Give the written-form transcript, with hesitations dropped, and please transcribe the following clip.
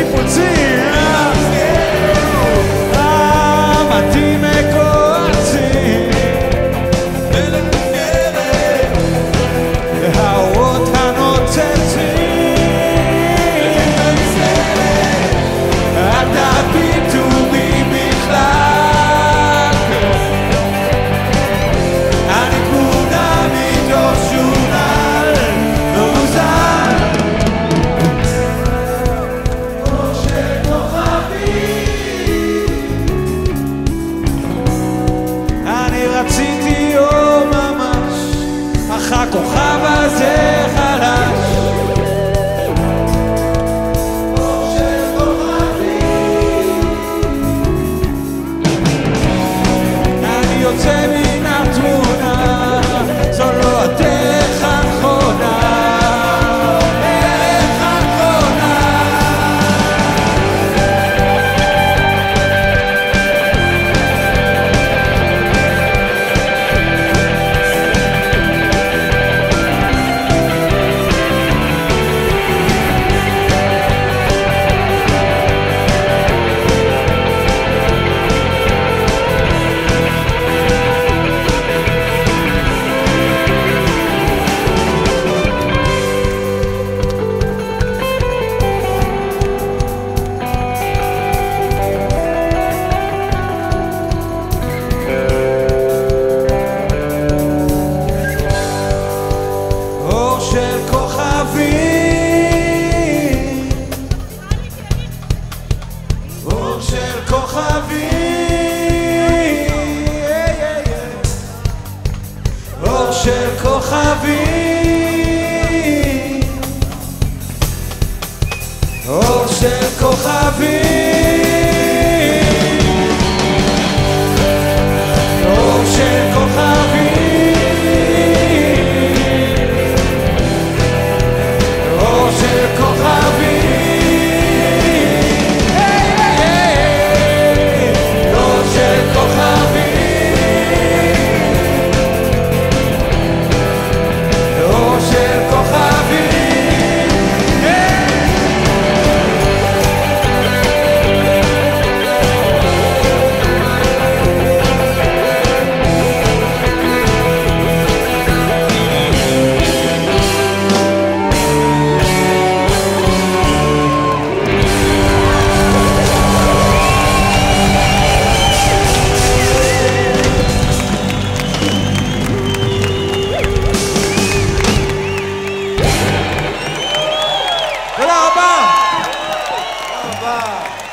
ניפוצים, המתים מקועצים, האורות הנוצצים, אל תביטו בי בכלל, אני תמונה מתוך שולל מאוזן, אור של כוכבים. אני רציתי אור ממש, אך הכוכב הזה חלש. אור של כוכבים. אני יוצא מן התמונה, זו לא הדרך הנכונה, דרך הנכונה. אור של כוכבים, אור של כוכבים, אור של כוכבים, אור של כוכבים, אור של כוכבים, אור של כוכבים, אור של כוכבים, אור של כוכבים. תודה רבה. תודה רבה.